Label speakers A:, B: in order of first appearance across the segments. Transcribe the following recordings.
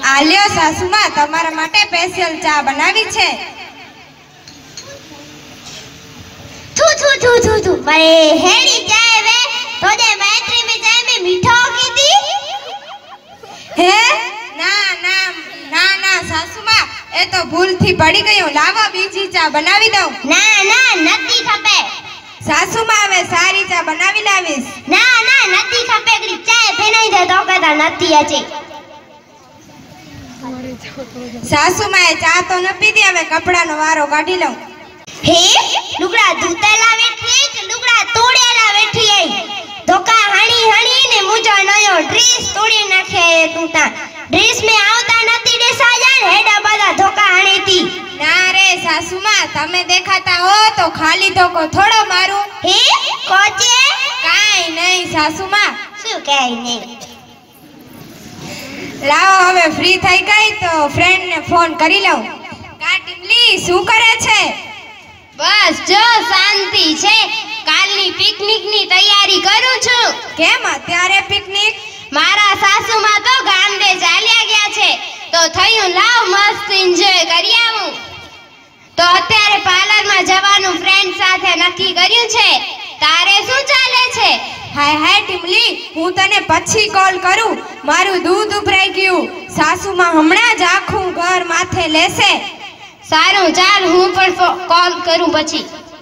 A: આલ્યો સાસુમાં તમારા માટે સ્પેશિયલ ચા બનાવી છે.
B: थू मरे हेड़ी चाय वे तोजे मैत्री में चाय में मीठो की थी
A: હે ના ના ના ના સાસુમાં એ તો ભૂલથી પડી ગયું. લાવો બીજી ચા બનાવી દઉં.
B: ના ના નથી ખપે
A: સાસુમાં હવે સારી ચા બનાવી લાવીશ.
B: ના ના નથી ખપે ગરી ચાય ફેનાઈ દે તો કહેતા નથી અચી.
A: સાસુમાં એ ચા તો ન પીધી, હવે કપડાનો વારો કાઢી લઉં.
B: હે લુગડા ધૂતેલા બેઠી કે લુગડા તોડેલા બેઠી આઈ ધોકા હણી હણી ને મુજો નયો ડ્રેસ તોડી નાખે તું તા ડ્રેસ મે આવતા નથી દેસા જાન હેડા બધા ધોકા હણીતી.
A: ના રે સાસુમાં, તમે દેખાતા હો તો ખાલી ધોકો થોડો મારું.
B: હે કોચે
A: કાઈ નહીં સાસુમાં.
B: શું કાઈ નહીં.
A: લાવો હવે ફ્રી થઈ ગઈ તો ફ્રેન્ડ ને ફોન કરી લઉં. કાટિમલી શું કરે છે?
B: બસ જો શાંતિ છે. કાલની પિકનિક ની તૈયારી કરું છું.
A: કેમ અત્યારે પિકનિક?
B: મારા સાસુમાં તો ગામડે ચાલ્યા ગયા છે તો થયું લાવ મસ્ત એન્જોય કરી આવું. તો અત્યારે પાર્લર માં જવાનું ફ્રેન્ડ સાથે નક્કી કર્યું છે. તારે શું ચાલે છે?
A: હાય હાય ટીમલી, હું તને પછી કોલ કરું. મારું દૂધ ઉભરાઈ ગયું. સાસુમાં હમણાં જ આખું ઘર માથે લેશે.
B: સારું ચાલ, હું પણ કોલ કરું પછી.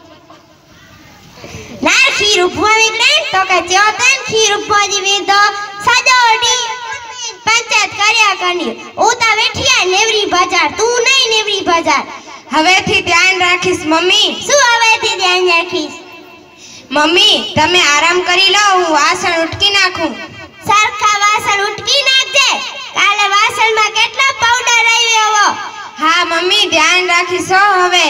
B: ના ખીર ઉપવા નીકળે તો કે ચોતન ખીર ઉપવા જીવી તો સજોડી પંચાયત કર્યા કરની ઓતા વેઠિયા નેવરી બજાર તું નહીં નેવરી બજાર.
A: હવેથી ધ્યાન રાખીશ મમ્મી.
B: શું હવેથી ધ્યાન રાખીશ?
A: મમ્મી તમે આરામ કરી લો, હું વાસણ ઉટકી નાખું.
B: સરખા વાસણ ઉટકી નાખજે. કાલે વાસણમાં કેટલો પાવડર આવ્યો.
A: હા મમ્મી ધ્યાન રાખીશ હવે.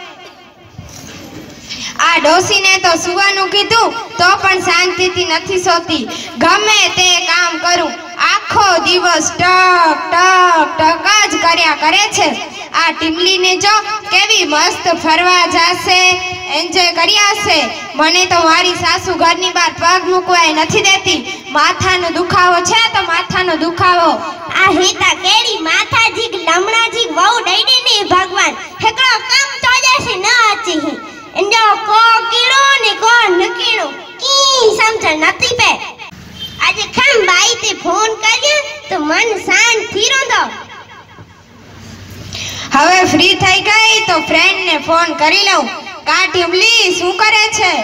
A: આ ડોસીને તો સુવાનું કીધું તો પણ શાંતિથી નથી સોતી. ગમે તે કામ કરું આખો દિવસ ટક ટક ટક જ કર્યા કરે છે. આ ટીમલીને જો કેવી મસ્ત ફરવા જાશે, એન્જોય કરી આવશે. મને તો મારી સાસુ ઘરની બહાર પગ મૂકવાય નથી દેતી. માથાનો દુખાવો છે તો માથાનો દુખાવો.
B: આ હેતા કેડી માથાજી લમણાજી વહુ ડઈડી ની ભગવાન હેકડો કામ તો જશે ન આચી એન્જો કો કીડો ને કો નકીડો કી સમજણ નથી પે. આજે ખમ બાઈ તે ફોન કર્યો તો મન શાંત થીરો દો.
A: હવે ફ્રી થઈ ગઈ તો ફ્રેન્ડ ને ફોન કરી લઉં. કાટિમલી શું કરે છે?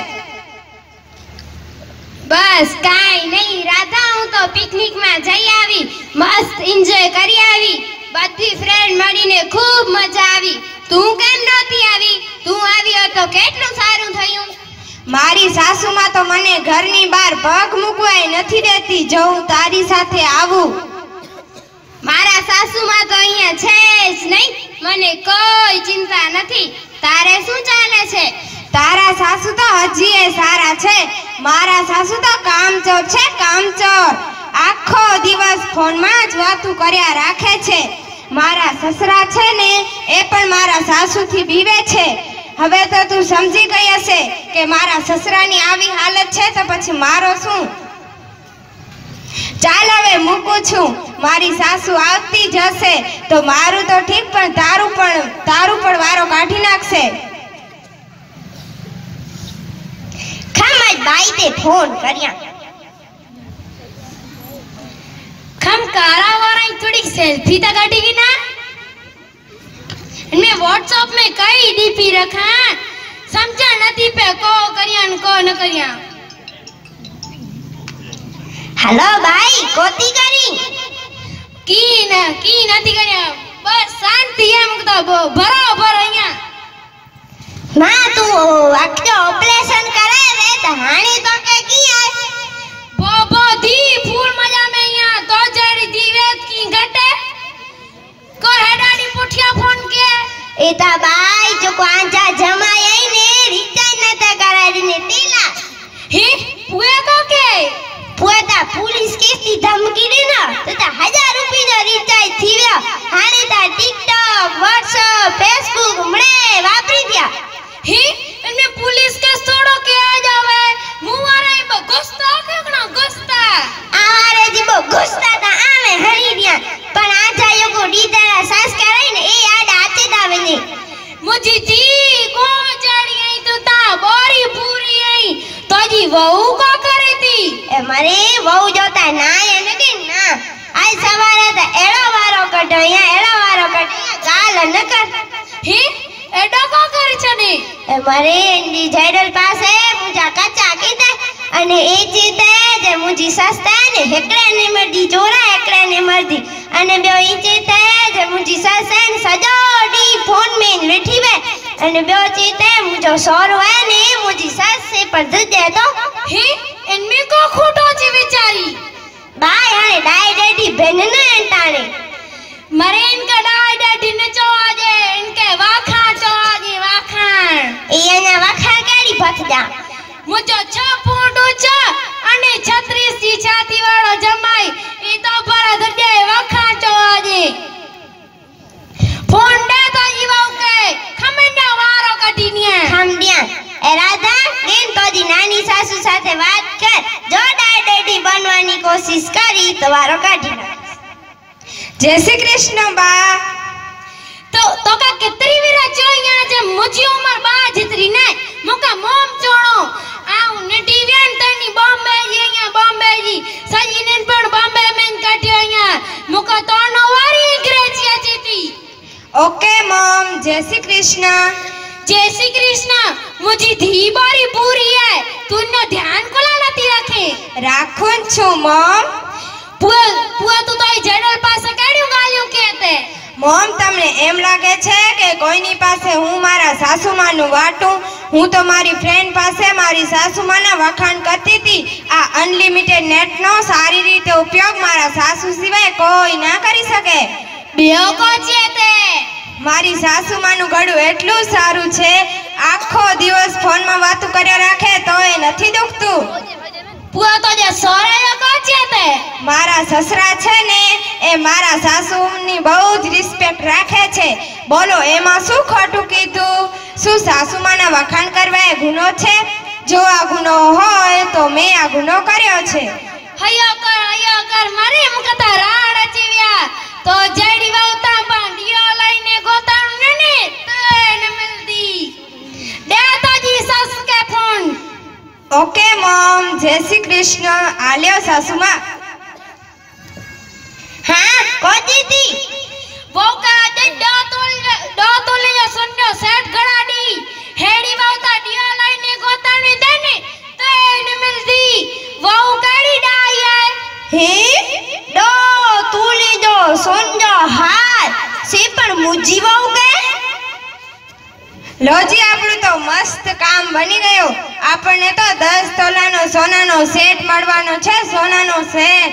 B: બસ કાઈ નહીં રાધા, હું તો પિકનિક માં જઈ આવી, મસ્ત એન્જોય કરી આવી. બધી ફ્રેન્ડ મળીને ખૂબ મજા આવી. તું કેમ નહોતી આવી? તું આવી તો કેટલું સારું થયું.
A: મારી સાસુમાં તો મને ઘરની બહાર પગ મૂકવાય નથી દેતી. જો હું તારી સાથે આવું.
B: મારા સાસુમાં તો અહીંયા છે જ નહીં, મને કોઈ ચિંતા નથી. તારે શું ચાલે છે?
A: તારા સાસુ તો હજી એ સારા છે. મારા સાસુ તો કામચોર છે, કામચોર. આખો દિવસ ફોનમાં જ વાતું કર્યા રાખે છે. મારા સસરા છે ને એ પણ મારા સાસુથી બીવે છે. હવે તો તું સમજી ગઈ હશે કે મારા સસરાની આવી હાલત છે તો પછી મારો શું. ચાલ હવે મૂકું છું. મારી સાસુ આવતી જ હશે તો મારું તો ઠીક પણ તારું પણ વારો કાઢી નાખશે.
B: ખમ બાઈ તે ફોન કર્યા. खम कारा वारा थोड़ी सेल्फी तक काटेगी ना. इनमें व्हाट्सएप में कई डीपी रखा समझा नहीं पे को करिया न को न करिया. हेलो भाई कोती करी की नहीं करिया. बस शांति एम तो बराबर અહીંયા ना तू अक्के ऑपरेशन करे रे तो हाणी तो के की है बाबा दी फूल मजा में यहाँ तो जड़ी दीवेत की घटे को हेडानी पुठिया फोन के एता बाई जो को आंजा जमाई आई ने रिचार्ज नता कराई ने टीला हे पुए को के पुएता पुलिस केस दी धमकी दी ना तो 1000 रुपया नो रिचार्ज थी गया. हाने ता टिकटॉक व्हाट्सएप फेसबुक मणे वापरी दिया. हे इनमें पुलिस केस छोड़ो के आ जावे मुवारे ब गुस्ता केकना गुस्ता आरे जी ब गुस्ता ता आवे हरी दिया पण आ जायो કાઢો અહીંયા એડા વારો કાઢ ગાલ ન કર
A: હી એડો કો કરી છે ને
B: એ મારે એની જેડલ પાસે મુજા કચ્ચા કીધે અને એ ચીતે જે મુજી સસ્તા ને હેકડે ને મરદી ચોરા હેકડે ને મરદી અને બે ઈ ચીતે જે મુજી સસે ને સજોડી ફોન में બેઠી વે અને બે ચીતે મુજો સોરો હે ને મુજી સસે પર દે તો
A: હી इनमें को खोटो जी विचारी
B: બાય હાણે ડાય ડેડી બેન ને અંટાણે
A: मरे इनका डाय डैडी ने चो आजे इनके वाखा चो आजे वाखा
B: એના વખા કેડી ભથજા
A: मुझो 6 फूट ऊंचा અને 36 ની છાતી વાળો જમાઈ ઈ તો પર દડે વાખા ચો આजे ફોન દે તો જીવા કે ખમેના વારો કઢીનિયા
B: ખામડિયા એ રાધા બેન તોજી નાની સાસુ સાથે વાત કર જો ડાય ડેડી બનવાની કોશિશ કરી તો વારો કાઢી નાખ
A: जय श्री कृष्ण बा तो का कितरी वीरा चोया जे मुझी उमर बा जितरी ने मुका मोम चोणो आ नटी वेन तनी बॉम्बे जी અહીંયા बॉम्बे जी सजीने पण बॉम्बे में काट्यो અહીંયા मुका तोनो वारी ग्रेचिया जीती ओके मॉम जय श्री कृष्ण मुझी धी बारी पूरी है तूने ध्यान कोला नती रखे राखूं છું मॉम પુઆ તું તો એ જેડલ પાસે કેડ્યું ગાલ્યું કેતે મોમ તમને એમ લાગે છે કે કોઈની પાસે હું મારા સાસુમાનું વાટું હું તો મારી ફ્રેન્ડ પાસે મારી સાસુમાના વખાણ કરતી હતી આ અનલિમિટેડ નેટનો સારી રીતે ઉપયોગ મારા સાસુ સિવાય કોઈ ના કરી શકે બેઓ કો છે તે મારી સાસુમાનું ગળું એટલું સારું છે આખો દિવસ ફોનમાં વાતો કર્યા રાખે તોય નથી દુખતું પુઆ તો જે સોરાયો કો છે તે મારા સસરા છે ને એ મારા સાસુની બહુ જ રિસ્પેક્ટ રાખે છે બોલો એમાં શું ખોટું કીધું શું સાસુમાના વખાણ કરવા એ ગુનો છે જો આ ગુનો હોય તો મેં આ ગુનો કર્યો છે હયો કર મારે મુકતા રાડ અચીવ્યા તો જેડી વાવતા પાંડિયો લઈને ગોતાણું ને તને મળતી દે તો જી સસ કે ફોન ओके मॉम जय श्री कृष्ण आलियो सासुमा
B: हाँ को दीदी
A: वो का दे दो तो ले सुनो सेट गड़ाडी हेड़ी वावता डिया लाइने गोताणी देने तो એને મિલતી वो गाड़ी डाई है
B: हे दो तुली दो सुनो हाथ से पर मुजी वाव के
A: લોજી આપણું તો મસ્ત કામ બની ગયું આપણને તો 10 તોલાનો સોનાનો સેટ મળવાનો છે સોનાનો સેટ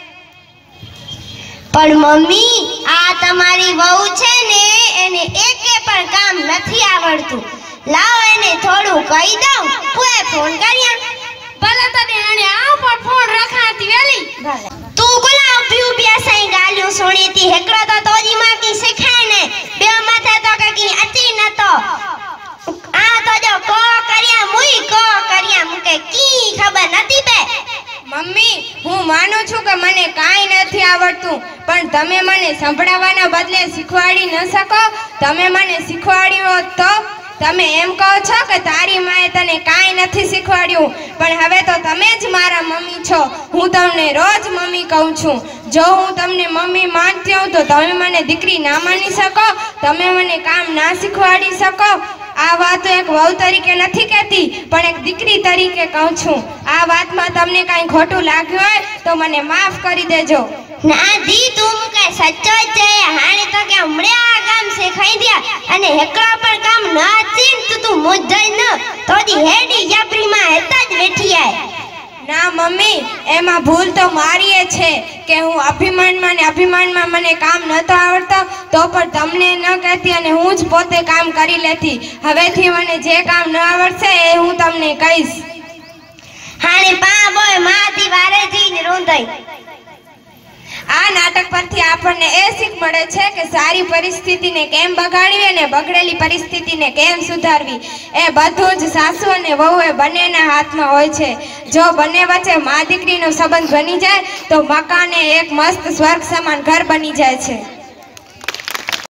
B: પણ મમ્મી આ તમારી વહુ છે ને એને એકે પણ કામ નથી આવડતું લાવ એને થોડું કહી દઉં કોઈ ફોન કર્યા
A: ભલે તને આને આ પર ફોન રખાતી વેલી
B: તું ગુલાબ પીઉ બેસાઈ ગાલ્યું સુણીતી હેકડો તો તોજી માં કી શીખાય ને બે માથે તો કઈ અતી નતો આ તો જો કો કર્યા મુકે કી ખબર નથી બે
A: મમ્મી હું માનું છું કે મને કાંઈ નથી આવડતું પણ તમે મને સંભળાવવાના બદલે શીખવાડી ન શકો તમે મને શીખવાડ્યું તો તમે એમ કહો છો કે તારી માએ તને કાંઈ નથી શીખવાડ્યું પણ હવે તો તમે જ મારા મમ્મી છો હું તમને રોજ મમ્મી કહું છું જો હું તમને મમ્મી માનતી હોઉં તો તમે મને દીકરી ના માની શકો તમે મને કામ ના શીખવાડી શકો આ વાત એક વહુ તરીકે નથી કહેતી પણ એક દીકરી તરીકે કહું છું આ વાતમાં તમને કાંઈ ખોટું લાગ્યું હોય તો મને માફ કરી દેજો
B: ના દી તું કે સચ્ચો છે હાણે તો કે હમણે આ કામ શીખાઈ દ્યા અને હેકડા પર કામ ના ચીન તું મુજ જઈ ન તો દી હેડી યાપરી માં હેતા જ બેઠી આય
A: ના મમ્મી એમાં ભૂલ તો મારી છે કે હું અભિમાનમાં મને કામ નતો આવડતો તો પણ તમને ન કહેતી અને હું જ પોતે કામ કરી લેતી હવેથી મને જે કામ ન આવડશે એ હું તમને કહીશ
B: હાણે પા બોય માથી વારે થી રોંધાઈ
A: આ નાટક પરથી આપણને એ શીખ મળે છે કે સારી પરિસ્થિતિને કેમ બગાડવી અને બગડેલી પરિસ્થિતિને કેમ સુધારવી એ બધું જ સાસુ અને વહુ એ બંનેના હાથમાં હોય છે જો બંને વચ્ચે મા દીકરીનો સંબંધ બની જાય તો મકાને એક મસ્ત સ્વર્ગ સમાન ઘર બની જાય છે